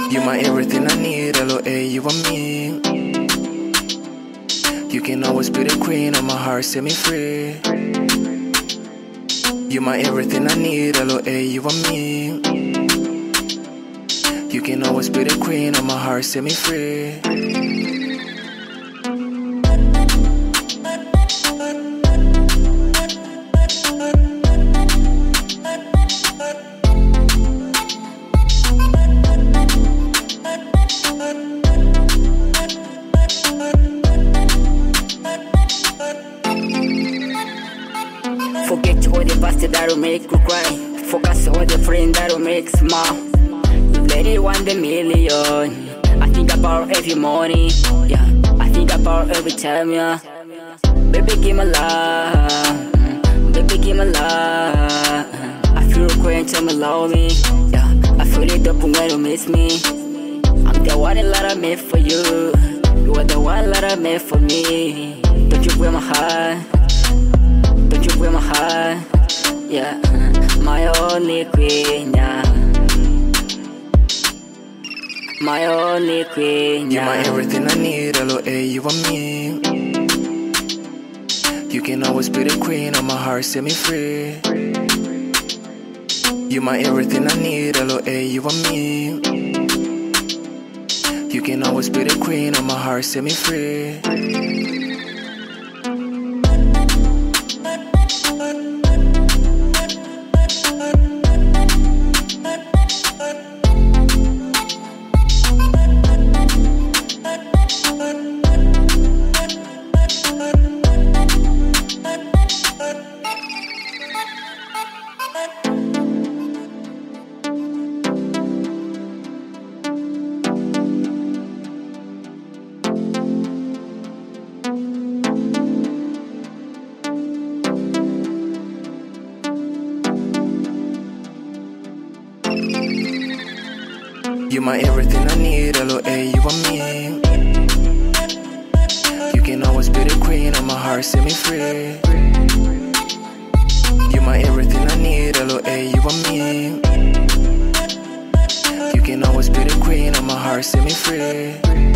You my everything I need, L.O.A. you and me. You can always be the queen of my heart, set me free. You my everything I need, L.O.A. you and me. You can always be the queen of my heart, set me free. Forget all the past that'll make you cry. Focus on the friend that'll make you smile. You lady want the million. I think about every morning, yeah. I think about every time, yeah. Baby, give me love, baby, give me love. I feel queen, tell me love me, yeah. I feel it up when you miss me. I'm the one that I made for you. You are the one that I made for me. Don't you break my heart? Don't you break my heart? Yeah, my only queen, yeah. My only queen, yeah. You my everything I need, L.O.A. you and me. You can always be the queen of my heart, set me free. You my everything I need, L.O.A. you and me. You can always be the queen of my heart, set me free. You my everything I need, L.O.A. you and me. You can always be the queen of my heart, set me free. You my everything I need, L.O.A. you and me. You can always be the queen of my heart, set me free.